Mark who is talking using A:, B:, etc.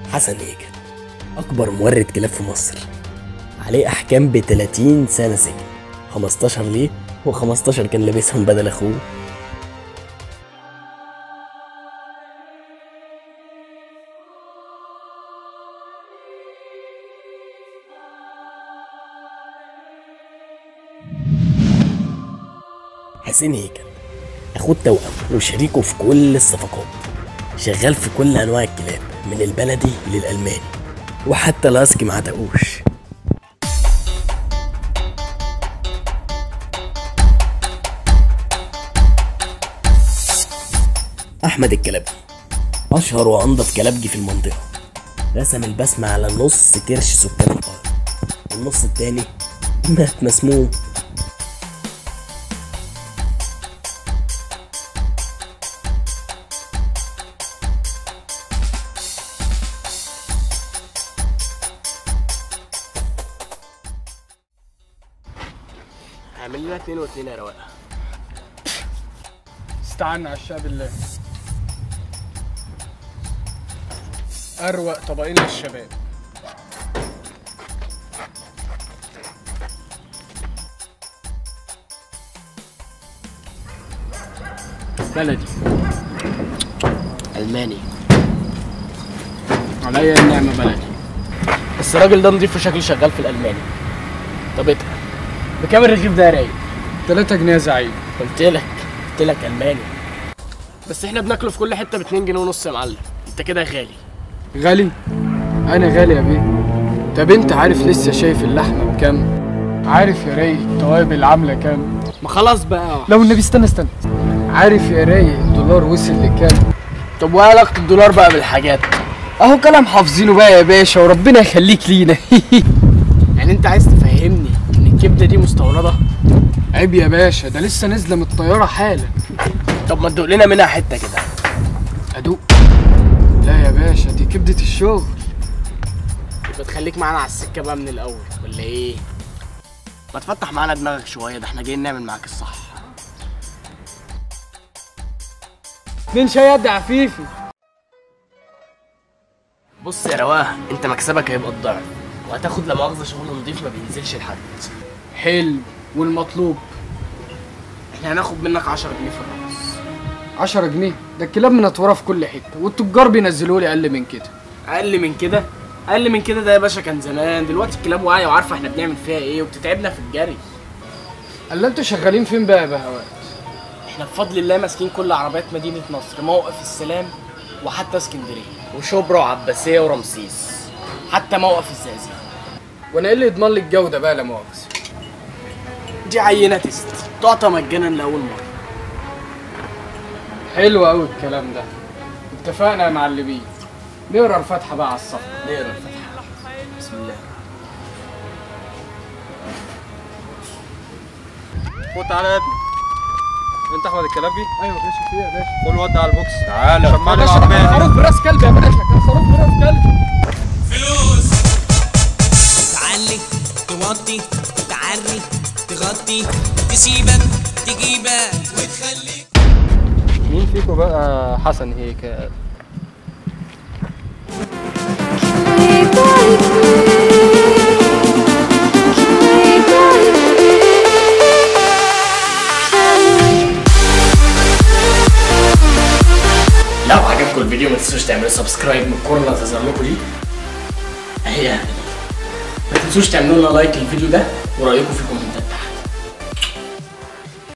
A: حسن هيكل أكبر مورد كلاب في مصر، عليه أحكام ب30 سنة سجن، 15 ليه و15 كان لابسهم بدل أخوه. حسين هيكل أخوه التوأم وشريكه في كل الصفقات، شغال في كل أنواع الكلاب من البلدي للألماني وحتى الهاسكي ما عتقوش. أحمد الكلبجي أشهر وأنضف كلبجي في المنطقة، رسم البسمة على نص كرش سكان الأرض، والنص التاني مات مسموم. اعمل لنا 2 و2 يا رواقه.
B: استعنا على الشعب بالله. اروق طبقين للشباب.
A: بلدي الماني
B: عليا النعمه بلدي.
A: بس الراجل ده نضيف وشكله شغال في الالماني. طب اتقل بكام الرغيف ده يا رايق؟
B: 3 جنيه يا زعيم.
A: قلت لك الماني. بس احنا بناكله في كل حته ب2 جنيه ونص يا معلم، انت كده غالي.
B: غالي؟ انا غالي يا بيه. طب انت عارف لسه شايف اللحمه بكام؟ عارف يا رايق التوابل عامله كام؟
A: ما خلاص بقى.
B: لو النبي استنى. عارف يا رايق الدولار وصل لكام؟
A: طب وايه علاقه الدولار بقى بالحاجات؟
B: اهو كلام حافظينه بقى يا باشا وربنا يخليك لينا.
A: يعني انت عايز تفهمني ان الكبده دي مستورده؟
B: عيب يا باشا، ده لسه نازله من الطياره حالا.
A: طب ما تدوق لنا منها حته كده.
B: ادوق؟ لا يا باشا دي كبده الشغل.
A: يبقى تخليك معانا على السكه بقى من الاول ولا ايه؟ ما تفتح معانا دماغك شويه، ده احنا جايين نعمل معاك الصح.
B: 2 شاي قد عفيفي.
A: بص يا رواه، انت مكسبك هيبقى الضعف، وهتاخد لا مؤاخذه شغل نضيف ما بينزلش لحد.
B: حلو، والمطلوب؟
A: احنا هناخد منك 10 جنيه في الراس.
B: 10 جنيه؟ ده الكلاب منطوره في كل حته، والتجار بينزلوا لي اقل من كده.
A: اقل من كده؟ اقل من كده ده يا باشا كان زمان، دلوقتي الكلاب واعيه وعارفه احنا بنعمل فيها ايه وبتتعبنا في الجري.
B: الا انتوا شغالين فين بقى يا بهوات؟
A: احنا بفضل الله ماسكين كل عربيات مدينه نصر، موقف السلام وحتى اسكندريه وشبرا وعباسيه ورمسيس، حتى موقف الزقازيق.
B: وانا ايه اللي يضمن لي الجوده بقى لا مؤاخذه؟
A: دي عينه تيست تعطى مجانا لاول مره.
B: حلو قوي الكلام ده. اتفقنا يا معلمين. نقرا الفاتحه بقى على الصفحه.
A: نقرا الفاتحه. بسم الله.
C: خد تعالى يا ابني. انت احمد الكلبجي؟
B: ايوه يا باشا. فيه يا باشا؟
C: خد ودي على البوكس. تعالى
B: يا باشا انا خروف براس كلب يا باشا. كان خروف براس كلب.
D: فلوس. تعلي توطي تعري تغطي تسيبك تجيبك وتخليك.
B: مين فيكم بقى حسن هيكل؟
A: لو عجبكم الفيديو ما تنسوش تعملوا سبسكرايب من الكورة اللي هتظهر لكم دي اهي. ما تنسوش تعملوا لنا لايك للفيديو ده ورايكم في الكومنتات.